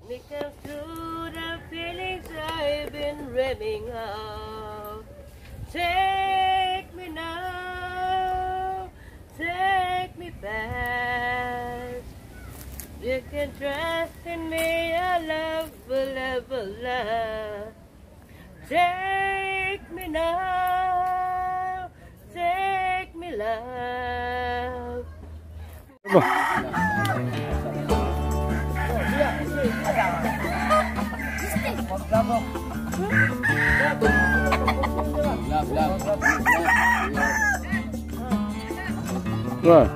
me come through the feelings I've been dreaming of. Take me now, take me fast. You can trust in me, your love will ever last. Take me now, take me love. What?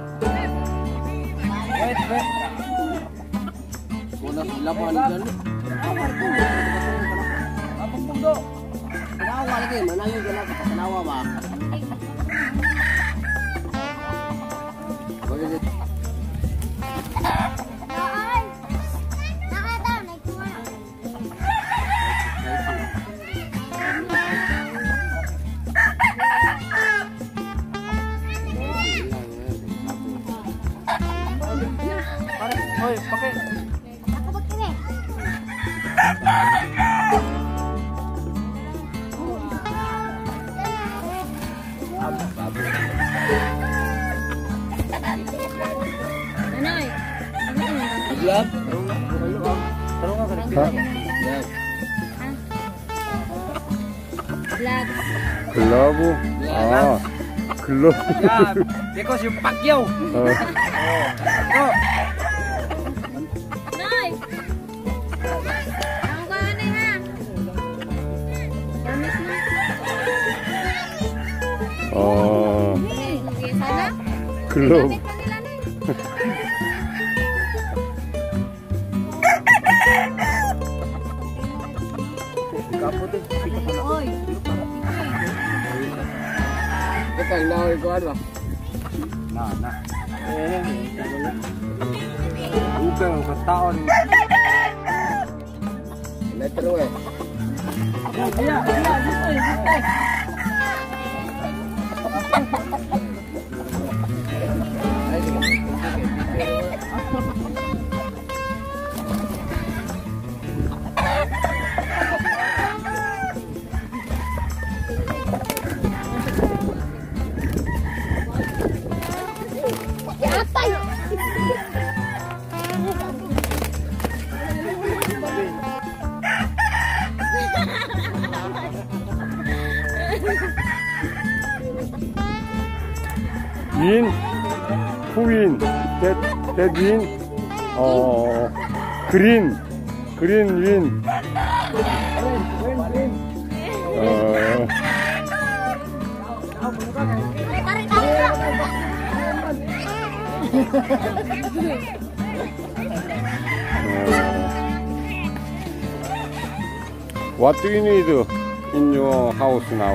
Oi, pakai. Aku pakai. Nanoy. Gelap. 글러브? 아, 글러브. Ya, dia kau siapa Pacquiao. Nanoy. Ang kuha na ha. Promise na. Sige, sana. 글러브. Gamit pa nila na. Oy. Cái cảnh nào thì có ăn vào. 나. Bukan kau tahu ni. Letter way. Iya. 윈, 후윈, 윈, 그린 윈. What do you need in your house now?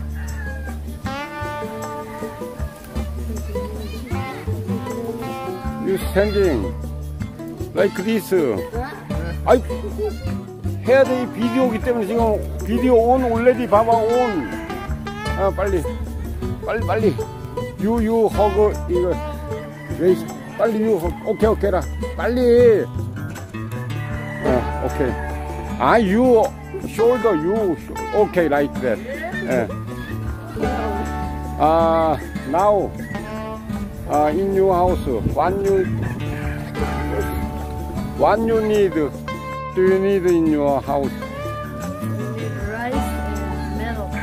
You standing like this. 아이, 해야 돼. 비디오기 때문에 지금 비디오 온 올레디 봐봐 온. 아 빨리. You 허그 이거 레이스 빨리 you 오케이라 빨리. 오케이. 아 you shoulder you okay like that. Now. In your house, what you need? Do you need in your house? Rice and milk.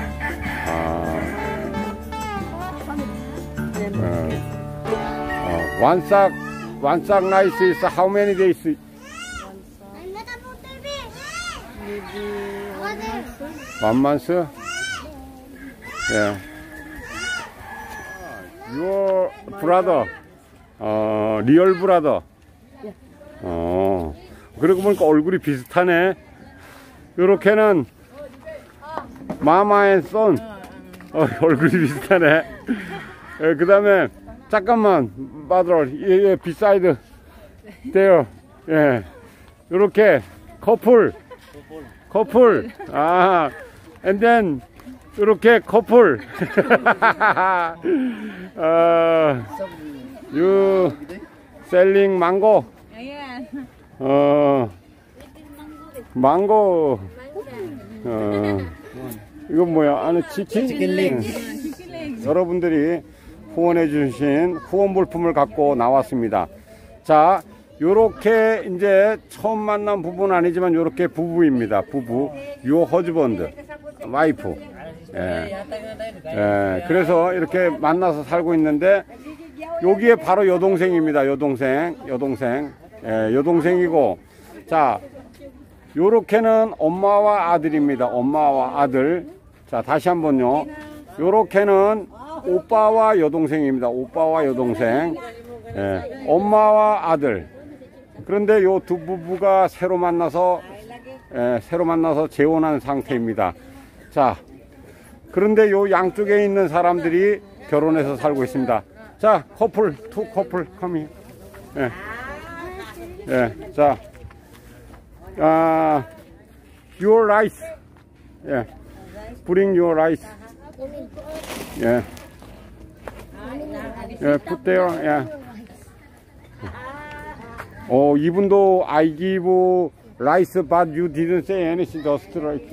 One sack rice is how many days? Maybe 1 month. 1 month? Yeah. Your brother, real brother. 그러고 보니까 얼굴이 비슷하네. 요렇게는 마마의 son. 얼굴이 비슷하네. 그 다음에 잠깐만, mother, beside there. 예, 요렇게 커플. And then 이렇게 커플. You selling mango? 망고. 이건 뭐야? 안에 치킨? 여러분들이 후원해 주신 후원 물품을 갖고 나왔습니다. 자, 요렇게 이제 처음 만난 부부는 아니지만 요렇게 부부입니다. 부부. 요 허즈번드, 와이프. 그래서 이렇게 만나서 살고 있는데 여기에 바로 여동생입니다. 여동생이고, 자, 요렇게는 엄마와 아들입니다. 엄마와 아들. 자, 다시 한번요. 요렇게는 오빠와 여동생입니다. 오빠와 여동생. 엄마와 아들. 그런데 요 두 부부가 새로 만나서 재혼한 상태입니다. 자, 그런데 요 양쪽에 있는 사람들이 결혼해서 살고 있습니다. 자, 투 커플 커밍. 자, your rice. Bring your rice. Put there. 이분도 I give rice, but you didn't say anything, just right.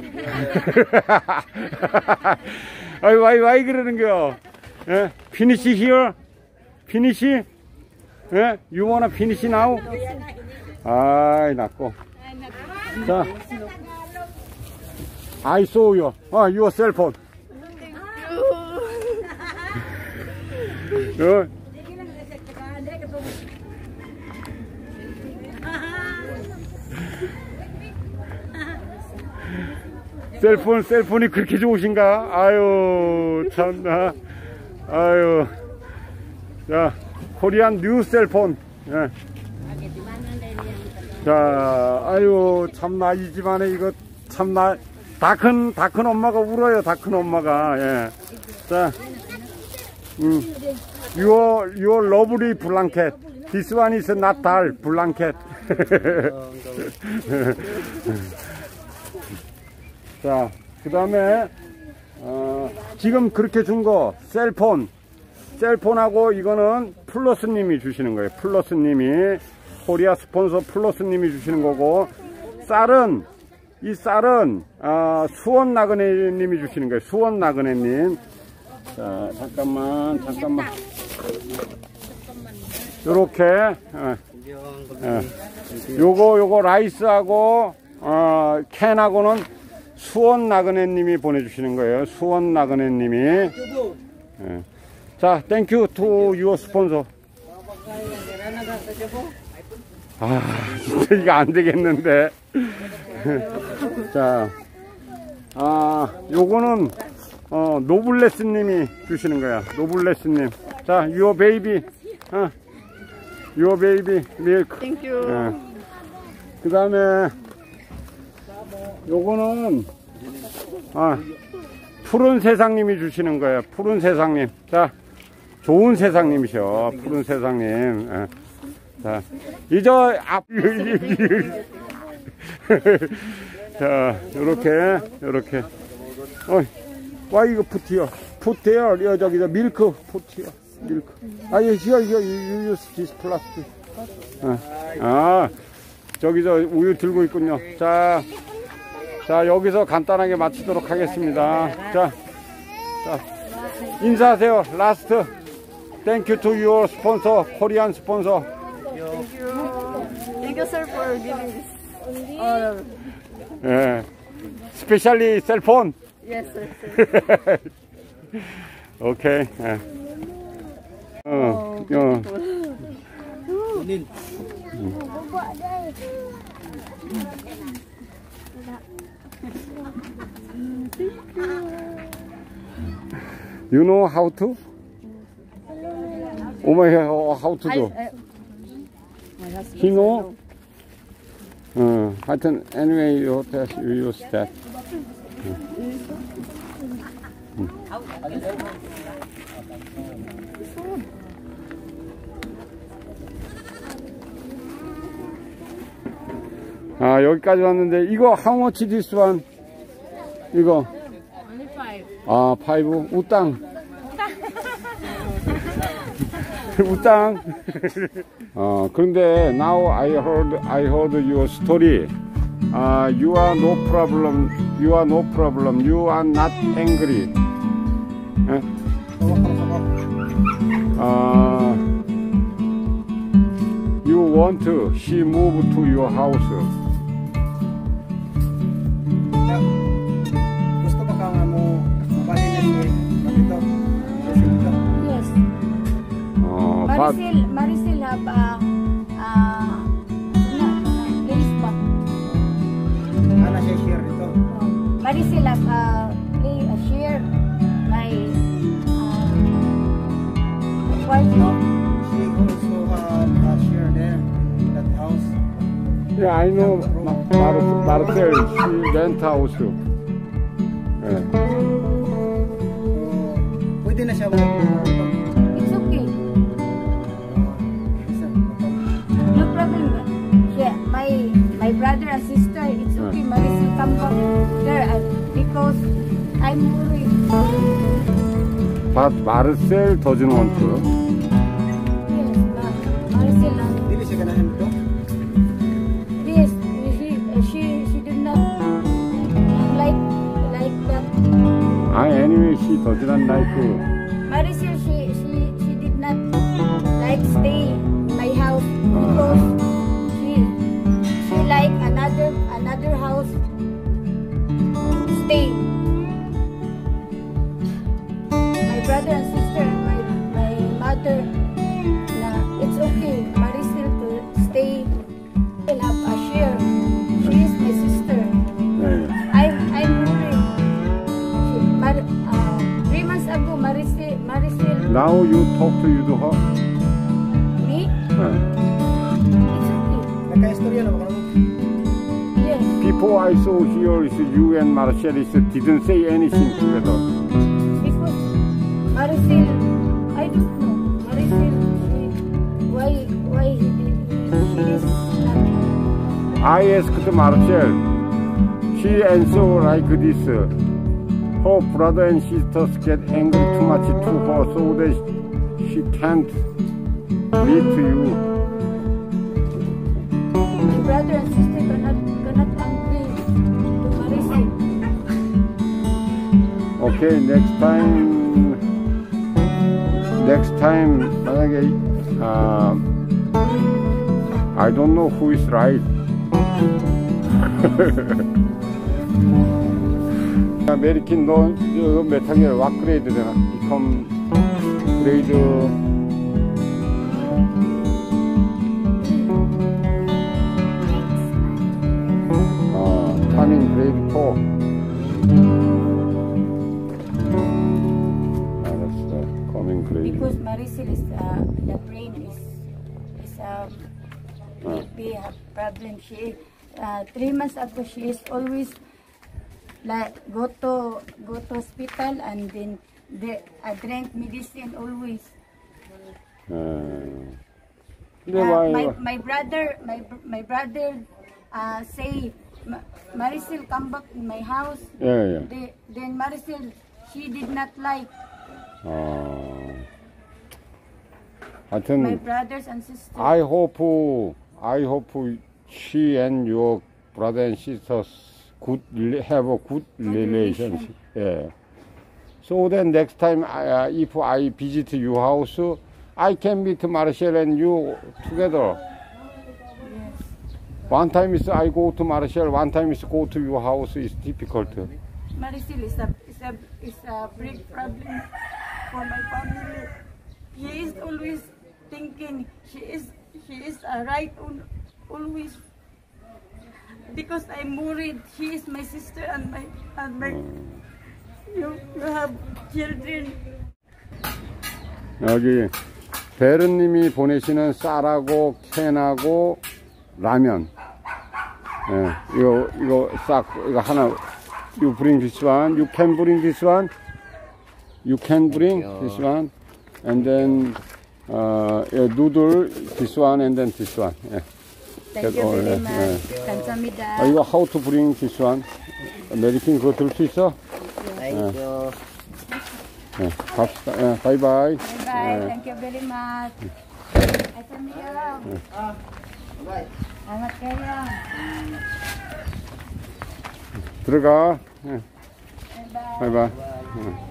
why 그러는겨? Finish here? Finish? You wanna finish now? 아이, 낫고. 자, I saw you. Your cell phone. 셀폰이 그렇게 좋으신가? 아유, 참나. 아유. 자, 코리안 뉴 셀폰. 자, 아유, 참나, 이 집안에 이거, 참나, 다 큰 엄마가 울어요, 다 큰 엄마가. 자, your lovely blanket. This one is not doll, blanket. 자, 그 다음에, 지금 그렇게 준 거, 셀폰하고 이거는 플러스님이 주시는 거예요. 플러스님이, 코리아 스폰서 플러스님이 주시는 거고, 이 쌀은, 수원 나그네님이 주시는 거예요. 수원 나그네님. 자, 잠깐만. 요렇게, 요거 라이스하고, 캔하고는 수원 나그네님이 보내주시는 거예요. 수원 나그네님이. 자, 땡큐 투 유어 스폰서. 진짜 이거 안 되겠는데. 자, 요거는 노블레스님이 주시는 거야. 노블레스님. 자, 유어 베이비. 유어 베이비 밀크. 땡큐. 그 다음에 요거는 푸른 세상님이 주시는 거예요. 푸른 세상님. 자, 좋은 세상님이셔. 푸른 세상님. 자, 이제 자, 요렇게. 와, 이거 푸티어. 저기 밀크 푸티어. 밀크. here you use this plastic. 저기 우유 들고 있군요. 자, 여기서 간단하게 마치도록 하겠습니다. 자, 인사하세요. 라스트. Thank you to your sponsor, Korean sponsor. Thank you, sir, for giving this. Especially cell phone. Yes, sir. Okay. You know how to? Oh my God, how to do? He know? 하여튼 anyway you use that. 여기까지 왔는데 이거 how much this one? 이거 Only 5. 5 우땅. 우땅. 그런데 now I heard your story. You are no problem. You are no problem. You are not angry. Eh? You want she move to your house. Gusto ba ka nga mo mabalhin na siya dito? Yes. But Maricel have place ba? Ana siya share dito. Maricel have share my kwarto. She also have share there in that house. yeah, I know Marcel. She rent house. Eh. Pwede na siya mag It's okay. No problem. Yeah, my brother and sister, it's okay. Maricel come back there because I'm worried. But Marcel doesn't want to. Yes, Maricel. Dili siya ganahan dito. Yes, she did not like that. Anyway, she does not like you. Maricel, she did not like stay in my house because she like another house stay. My brother and sister and my mother, it's okay. Maricel to stay. Will have a share. She is my sister. Yeah. I'm worried. 3 months ago, Maricel. Now you talk to her. Me? Eh. It's okay. Nagka-istorya na ba ka? Yes. Before I saw here, you and Marcel didn't say anything together. Because Maricel, I don't know. Maricel, why she is not. I asked Marcel. She answered like this. Her brother and sisters get angry too much to her so that she can't meet you. My brother and sister cannot agree to Maricel. Okay, next time, 만약에 I don't know who is right. 아메리킨 너 몇 학년 왁그레이드 되나? become grade coming grade 4. 알았어. coming grade. Because Maricel is the brain is be a problem. She 3 months ago she is always like go to hospital and then drink medicine always. My brother say Maricel come back in my house. Yeah. Then Maricel she did not like. 하여튼 My brothers and sisters. I hope she and your brother and sisters have a good relationship. Yeah. So then next time, if I visit your house, I can meet Marcel and you together. Yes. One time is I go to Marcel, one time is go to your house. It's difficult. Maricel is a big problem for my family. He is always thinking she is right always because I'm worried. She is my sister and my you have children. 여기 베르님이 보내시는 쌀하고 캔하고 라면. 예, 이거 싹 이거 하나. You bring this one. You can bring this one. You can bring this one, and then noodle this one, and then this one. 예. Thank you very much. 감사합니다. 이거 how to bring this one? 아메리칸 그거 들 수 있어? Thank you. 예, 갑시다. 예, 바이바이. Bye. Thank you very much. 감사합니다. Bye. Salamat kayo. 들어가. 예. Bye. 바이바이. 예.